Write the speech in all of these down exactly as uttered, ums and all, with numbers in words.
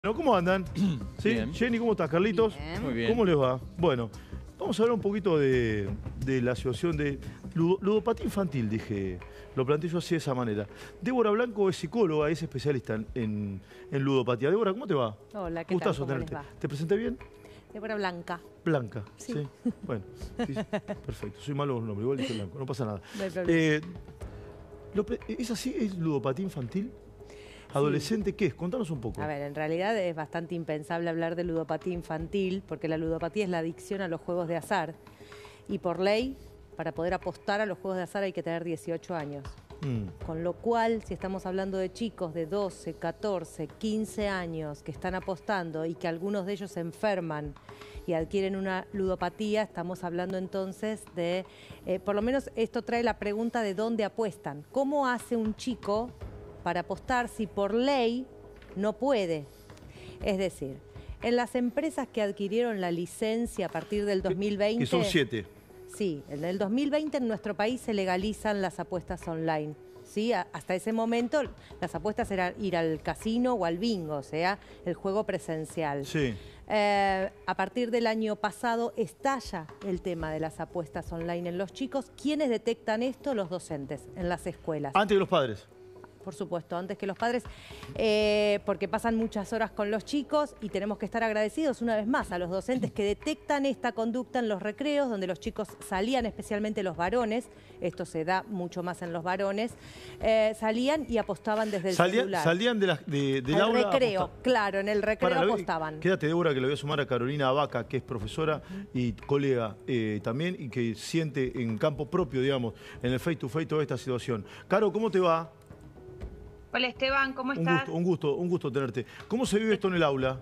Bueno, ¿cómo andan? ¿Sí? Bien. Jenny, ¿cómo estás? Carlitos, Bien. Muy bien. ¿cómo les va? Bueno, vamos a hablar un poquito de, de la situación de ludo- ludopatía infantil, dije. Lo planteo yo así de esa manera. Débora Blanco es psicóloga, es especialista en, en, en ludopatía. Débora, ¿cómo te va? Hola, ¿qué Gustazo tal? ¿Cómo les tenerte. va? ¿Te presenté bien? Débora Blanca. Blanca. Sí. Bueno, sí, perfecto. Soy malo con los nombres, igual dije Blanco, no pasa nada. No hay problema. Eh, lo pre- ¿Es así? ¿Es ludopatía infantil? ¿Adolescente qué es? Contanos un poco. A ver, en realidad es bastante impensable hablar de ludopatía infantil, porque la ludopatía es la adicción a los juegos de azar. Y por ley, para poder apostar a los juegos de azar hay que tener dieciocho años. Mm. Con lo cual, si estamos hablando de chicos de doce, catorce, quince años que están apostando y que algunos de ellos se enferman y adquieren una ludopatía, estamos hablando entonces de, eh, por lo menos esto trae la pregunta de dónde apuestan. ¿Cómo hace un chico para apostar si por ley no puede? Es decir, en las empresas que adquirieron la licencia a partir del dos mil veinte... Que son siete. Sí, en el dos mil veinte en nuestro país se legalizan las apuestas online. ¿Sí? A- Hasta ese momento las apuestas eran ir al casino o al bingo, o sea, el juego presencial. Sí. Eh, a partir del año pasado estalla el tema de las apuestas online en los chicos. ¿Quiénes detectan esto? Los docentes en las escuelas. Antes que los padres. Por supuesto, antes que los padres, eh, porque pasan muchas horas con los chicos y tenemos que estar agradecidos una vez más a los docentes que detectan esta conducta en los recreos, donde los chicos salían, especialmente los varones, esto se da mucho más en los varones, eh, salían y apostaban desde el Salía- celular. salían de la, de, del Al aula. a recreo, apostar. claro, en el recreo Para, la- apostaban. Quédate, Débora, que le voy a sumar a Carolina Abaca, que es profesora y colega eh, también, y que siente en campo propio, digamos, en el face to face toda esta situación. Caro, ¿cómo te va? Hola Esteban, ¿cómo Un estás? gusto, un gusto, un gusto tenerte. ¿Cómo se vive esto en el aula?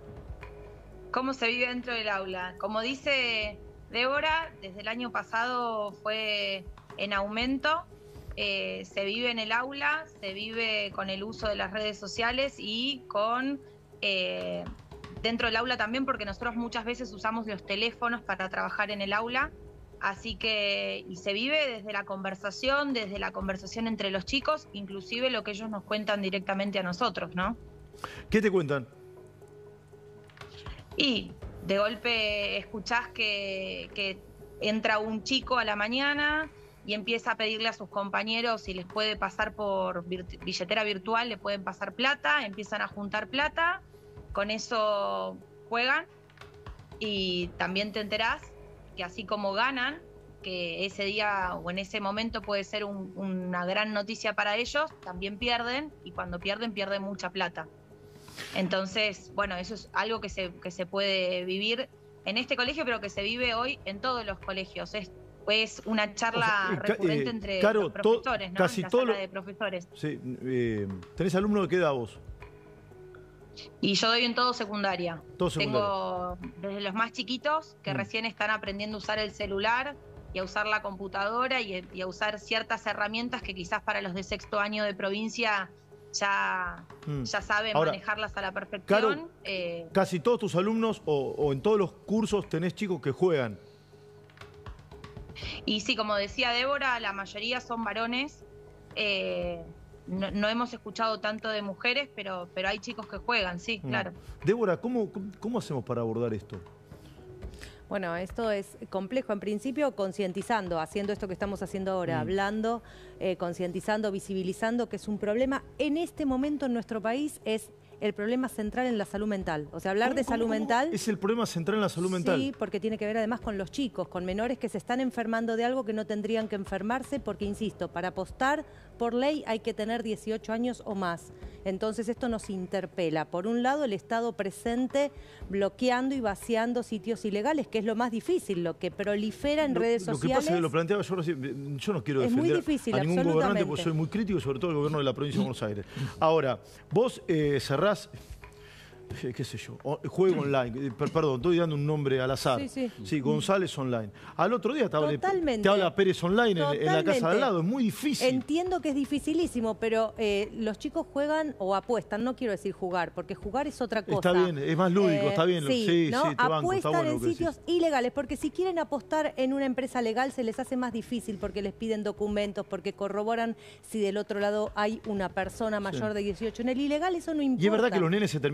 ¿Cómo se vive dentro del aula? Como dice Débora, desde el año pasado fue en aumento. Eh, se vive en el aula, se vive con el uso de las redes sociales y con eh, dentro del aula también, porque nosotros muchas veces usamos los teléfonos para trabajar en el aula. Así que, y se vive desde la conversación, desde la conversación entre los chicos, inclusive lo que ellos nos cuentan directamente a nosotros, ¿no? ¿Qué te cuentan? Y de golpe escuchás que, que entra un chico a la mañana y empieza a pedirle a sus compañeros si les puede pasar por virt- billetera virtual, le pueden pasar plata, empiezan a juntar plata, con eso juegan y también te enterás que así como ganan, que ese día o en ese momento puede ser un- una gran noticia para ellos, también pierden y cuando pierden, pierden mucha plata. Entonces, bueno, eso es algo que se, que se puede vivir en este colegio, pero que se vive hoy en todos los colegios. Es, es una charla O sea, eh, ca- recurrente eh, entre Caro, los to- profesores, ¿no? casi En la todo sala lo- de profesores. Sí, eh, ¿tenés alumno de qué edad vos? Y yo doy en todo secundaria. Todo secundaria. Tengo desde los más chiquitos, que Mm. recién están aprendiendo a usar el celular y a usar la computadora y, y a usar ciertas herramientas que quizás para los de sexto año de provincia ya, Mm. ya saben Ahora, manejarlas a la perfección. Caro, Eh, Casi todos tus alumnos o, o en todos los cursos tenés chicos que juegan. Y sí, como decía Débora, la mayoría son varones. Eh, no, no hemos escuchado tanto de mujeres, pero, pero hay chicos que juegan, sí, Mm. claro. Débora, ¿cómo, ¿cómo hacemos para abordar esto? Bueno, esto es complejo. En principio, concientizando, haciendo esto que estamos haciendo ahora, Mm. hablando, eh, concientizando, visibilizando que es un problema. En este momento en nuestro país es el problema central en la salud mental. O sea, hablar ¿Cómo, de cómo, salud cómo? mental... Es el problema central en la salud mental. Sí, porque tiene que ver además con los chicos, con menores que se están enfermando de algo que no tendrían que enfermarse, porque, insisto, para apostar por ley hay que tener dieciocho años o más. Entonces esto nos interpela. Por un lado, el Estado presente bloqueando y vaciando sitios ilegales, que es lo más difícil, lo que prolifera en Lo- redes Lo que sociales. pasa es que lo planteaba yo recién, yo no quiero Es muy defender difícil, a ningún gobernante absolutamente. porque soy muy crítico, sobre todo el gobierno de la provincia de Buenos Aires. Ahora, vos eh, cerrás, eh, qué sé yo, o- juego online, eh, per- perdón, estoy dando un nombre al azar. Sí, sí. González Online. Al otro día te habla, Totalmente. te habla Pérez Online en, en la casa de Totalmente. al lado, es muy difícil. Entiendo que es dificilísimo, pero eh, los chicos juegan o apuestan, no quiero decir jugar, porque jugar es otra cosa. Está bien, es más lúdico, está bien, Sí, sí, ¿no? sí, te banco, apuestan está bueno en lo que decís. sitios ilegales, porque si quieren apostar en una empresa legal se les hace más difícil, porque les piden documentos, porque corroboran si del otro lado hay una persona mayor de dieciocho. En el ilegal eso no importa. Y es verdad que los nenes se terminan endeudando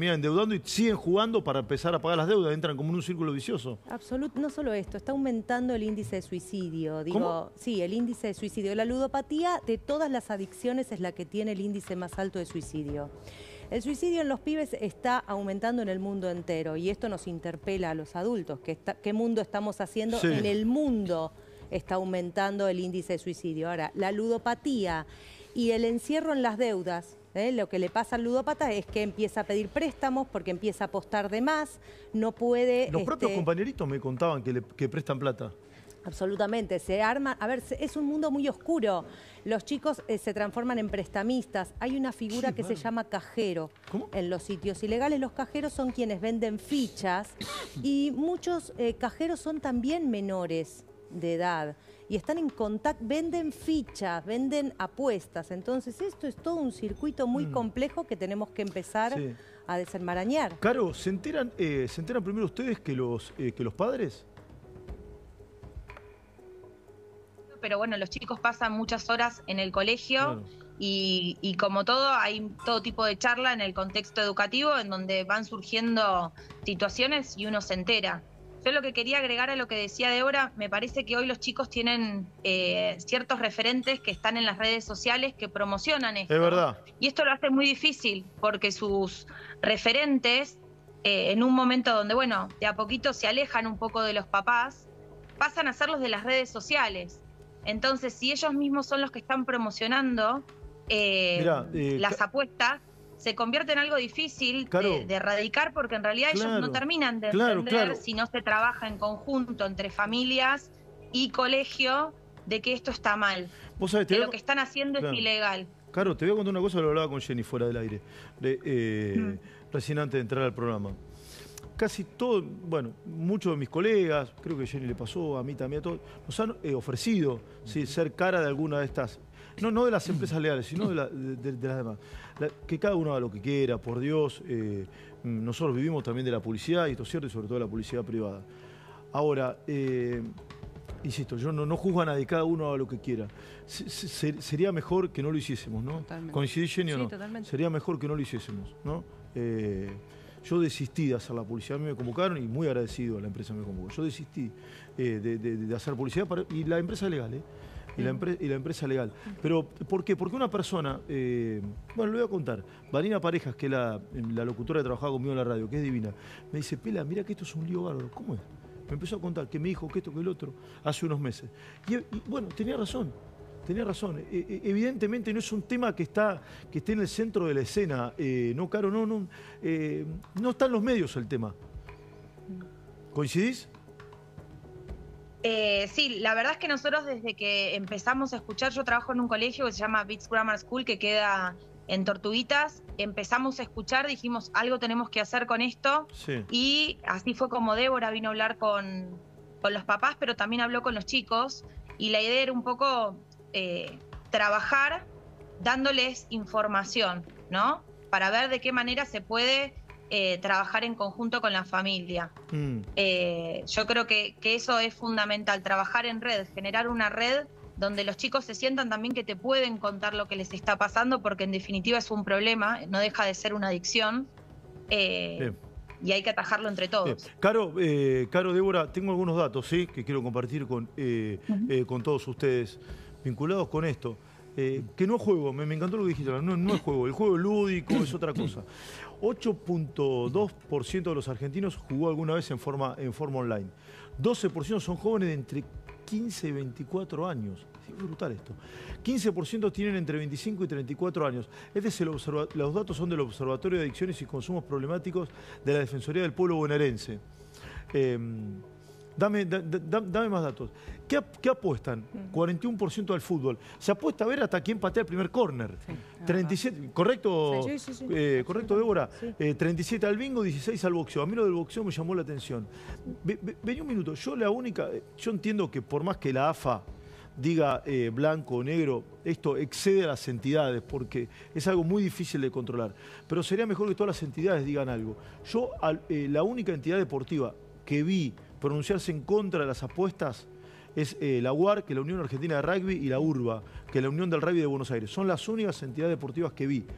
jugando y siguen jugando para empezar a pagar las deudas, entran como en un círculo vicioso. Absolut, no solo esto, está aumentando el índice de suicidio. Digo, ¿Cómo? Sí, el índice de suicidio. La ludopatía de todas las adicciones es la que tiene el índice más alto de suicidio. El suicidio en los pibes está aumentando en el mundo entero y esto nos interpela a los adultos. ¿Qué, está, qué mundo estamos haciendo? Sí. En el mundo está aumentando el índice de suicidio. Ahora, la ludopatía y el encierro en las deudas, ¿eh? Lo que le pasa al ludópata es que empieza a pedir préstamos porque empieza a apostar de más, no puede... Los este, propios compañeritos me contaban que, le, que prestan plata. Absolutamente, se arma, a ver, es un mundo muy oscuro. Los chicos eh, se transforman en prestamistas. Hay una figura Sí, que bueno. se llama cajero. ¿Cómo? En los sitios ilegales los cajeros son quienes venden fichas y muchos eh, cajeros son también menores de edad y están en contacto, venden fichas, venden apuestas. Entonces esto es todo un circuito muy Mm. complejo que tenemos que empezar Sí. a desenmarañar. Caro, ¿se enteran, eh, ¿se enteran primero ustedes que los, eh, que los padres? Pero bueno, los chicos pasan muchas horas en el colegio Claro. y, y como todo, hay todo tipo de charla en el contexto educativo en donde van surgiendo situaciones y uno se entera. Yo lo que quería agregar a lo que decía Débora, me parece que hoy los chicos tienen eh, ciertos referentes que están en las redes sociales que promocionan esto. Es verdad. Y esto lo hace muy difícil porque sus referentes, eh, en un momento donde, bueno, de a poquito se alejan un poco de los papás, pasan a ser los de las redes sociales. Entonces, si ellos mismos son los que están promocionando eh, Mirá, eh, las ca- apuestas, se convierte en algo difícil Claro. de, de erradicar porque en realidad ellos Claro, no terminan de claro, entender claro. si no se trabaja en conjunto entre familias y colegio de que esto está mal, Vos sabés, te que voy a- lo que están haciendo Claro. es ilegal. Caro, te voy a contar una cosa, lo hablaba con Jenny fuera del aire, de, eh, Mm. recién antes de entrar al programa. Casi todo, bueno, muchos de mis colegas, creo que a Jenny le pasó, a mí también, a todos, nos han eh, ofrecido sí, ser cara de alguna de estas, no, no de las empresas legales, sino de, la- de- de- de las demás. La- que cada uno haga lo que quiera, por Dios. eh, nosotros vivimos también de la publicidad, y esto es cierto, y sobre todo de la publicidad privada. Ahora, eh, insisto, yo no, no juzgo a nadie, cada uno haga lo que quiera. Se- se- sería mejor que no lo hiciésemos, ¿no? Totalmente. ¿Coincidís, Jenny, o Sí, no? totalmente. Sería mejor que no lo hiciésemos, ¿no? Eh, yo desistí de hacer la publicidad, a mí me convocaron y muy agradecido a la empresa que me convocó. Yo desistí eh, de, de- de hacer publicidad para- y la empresa es legal, ¿eh? Y la, empre- y la empresa legal. Pero, ¿por qué? Porque una persona, eh, bueno, lo voy a contar, Vanina Parejas, que es la, la locutora que trabajaba conmigo en la radio, que es divina, me dice, Pela, mira que esto es un lío bárbaro. ¿Cómo es? Me empezó a contar que me dijo que esto, que el otro, hace unos meses. Y, y, bueno, tenía razón, tenía razón. E- e- evidentemente no es un tema que está que esté en el centro de la escena. Eh, no, Caro, no, no, eh, no está en los medios el tema. ¿Coincidís? Eh, sí, la verdad es que nosotros desde que empezamos a escuchar, yo trabajo en un colegio que se llama Beats Grammar School, que queda en Tortuguitas, empezamos a escuchar, dijimos, algo tenemos que hacer con esto, Sí. y así fue como Débora vino a hablar con, con los papás, pero también habló con los chicos, y la idea era un poco eh, trabajar dándoles información, ¿no? Para ver de qué manera se puede eh, trabajar en conjunto con la familia. Mm. Eh, yo creo que, que eso es fundamental, trabajar en red, generar una red donde los chicos se sientan también que te pueden contar lo que les está pasando, porque en definitiva es un problema, no deja de ser una adicción, eh, Bien. y hay que atajarlo entre todos. Bien. Caro, eh, Caro, Débora, tengo algunos datos, ¿sí? Que quiero compartir con, eh, Ujú. eh, con todos ustedes, vinculados con esto. Eh, que no es juego, me, me encantó lo que dijiste, no, no es juego, el juego lúdico es otra cosa. ocho punto dos por ciento de los argentinos jugó alguna vez en forma, en forma online. doce por ciento son jóvenes de entre quince y veinticuatro años. Es brutal esto. quince por ciento tienen entre veinticinco y treinta y cuatro años. Este es el observa- los datos son del Observatorio de Adicciones y Consumos Problemáticos de la Defensoría del Pueblo Bonaerense. Eh, dame, da- da- dame más datos. ¿Qué, ap- qué apuestan? cuarenta y uno por ciento al fútbol. Se apuesta a ver hasta quién patea el primer córner. treinta y siete, ¿correcto? Sí, sí, sí. Eh, ¿Correcto, Débora? Sí. Eh, treinta y siete al bingo, dieciséis al boxeo. A mí lo del boxeo me llamó la atención. Ve- ve- Vení un minuto. Yo la única... Yo entiendo que por más que la A F A diga eh, blanco o negro, esto excede a las entidades porque es algo muy difícil de controlar. Pero sería mejor que todas las entidades digan algo. Yo, al- eh, la única entidad deportiva que vi pronunciarse en contra de las apuestas es eh, la U A R, que es la Unión Argentina de Rugby, y la URBA, que es la Unión del Rugby de Buenos Aires. Son las únicas entidades deportivas que vi.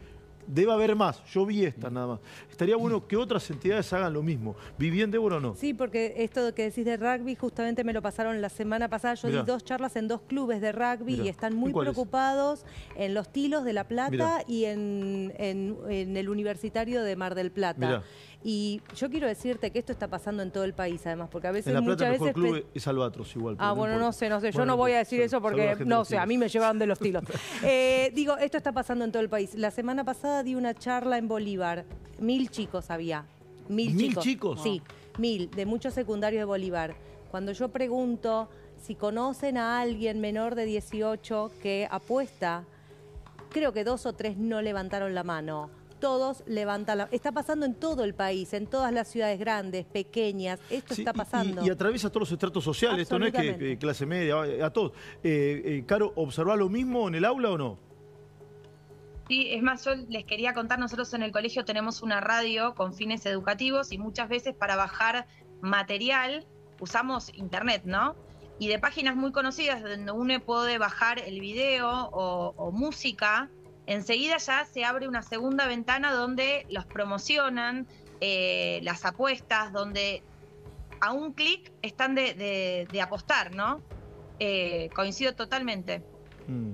debe haber más. Yo vi esta nada más. Estaría bueno que otras entidades hagan lo mismo. ¿Vi bien, Débora, o no? Sí, porque esto que decís de rugby justamente me lo pasaron la semana pasada. Yo Mirá. di dos charlas en dos clubes de rugby Mirá. y están muy ¿Y cuáles? preocupados en los Tilos de La Plata Mirá. y en, en, en el Universitario de Mar del Plata. Mirá. Y yo quiero decirte que esto está pasando en todo el país, además, porque a veces En La Plata muchas el mejor veces... club pe- es Albatros igual. pero Ah, bueno, importa. no sé, no sé. Yo Bueno, no voy a importa. decir eso Saludos a porque, la gente de no los sé, a Tilos. mí me llevaban de los tilos. Eh, digo, esto está pasando en todo el país. La semana pasada di una charla en Bolívar. Mil chicos había. Mil, ¿Mil chicos. chicos? Sí, mil, de muchos secundarios de Bolívar. Cuando yo pregunto si conocen a alguien menor de dieciocho que apuesta, creo que dos o tres no levantaron la mano. Todos levantan la... Está pasando en todo el país, en todas las ciudades grandes, pequeñas. Esto Sí, está y- pasando. Y, y atraviesa todos los estratos sociales. Esto no es que Absolutamente. eh, clase media, a todos. Eh, eh, Caro, ¿observás lo mismo en el aula o no? Sí, es más, yo les quería contar, nosotros en el colegio tenemos una radio con fines educativos y muchas veces para bajar material usamos internet, ¿no? Y de páginas muy conocidas donde uno puede bajar el video o, o música, enseguida ya se abre una segunda ventana donde los promocionan, eh, las apuestas, donde a un clic están de, de- de apostar, ¿no? Eh, coincido totalmente. Mm.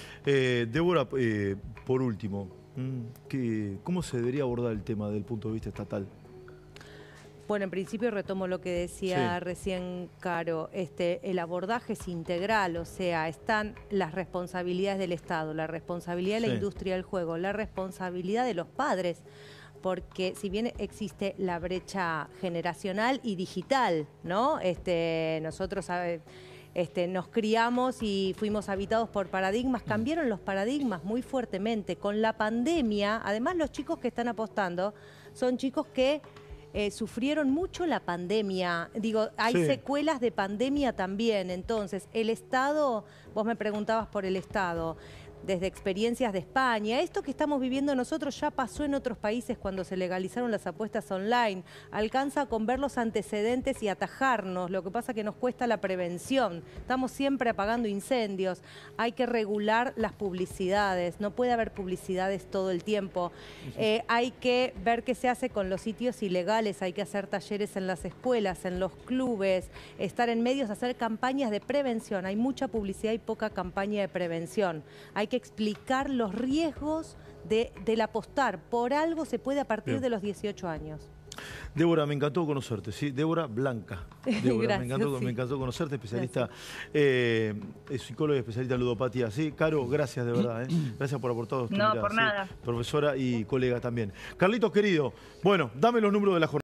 Eh, Débora, eh, por último, mm, ¿qué- ¿cómo se debería abordar el tema desde el punto de vista estatal? Bueno, en principio retomo lo que decía Sí. recién Caro, este, el abordaje es integral, o sea, están las responsabilidades del Estado, la responsabilidad de la Sí. industria del juego, la responsabilidad de los padres, porque si bien existe la brecha generacional y digital, ¿no? Este, nosotros sabe, este, nos criamos y fuimos habitados por paradigmas, cambiaron los paradigmas muy fuertemente. Con la pandemia, además los chicos que están apostando son chicos que eh, sufrieron mucho la pandemia. Digo, hay Sí. secuelas de pandemia también. Entonces, el Estado, vos me preguntabas por el Estado, desde experiencias de España, esto que estamos viviendo nosotros ya pasó en otros países cuando se legalizaron las apuestas online. Alcanza con ver los antecedentes y atajarnos. Lo que pasa que nos cuesta la prevención. Estamos siempre apagando incendios. Hay que regular las publicidades. No puede haber publicidades todo el tiempo. Eh, hay que ver qué se hace con los sitios ilegales. Hay que hacer talleres en las escuelas, en los clubes, estar en medios, hacer campañas de prevención. Hay mucha publicidad y poca campaña de prevención. Hay que explicar los riesgos de, del apostar. Por algo se puede a partir Bien. de los dieciocho años. Débora, me encantó conocerte, ¿sí? Débora Blanca. Débora, Gracias, me, encantó, sí. me encantó conocerte, especialista, eh, es psicóloga y especialista en ludopatía. Sí, Caro, gracias de verdad, ¿eh? Gracias por aportar tu No, mirada, por sí. nada. Profesora y colega también. Carlitos, querido, bueno, dame los números de la jornada.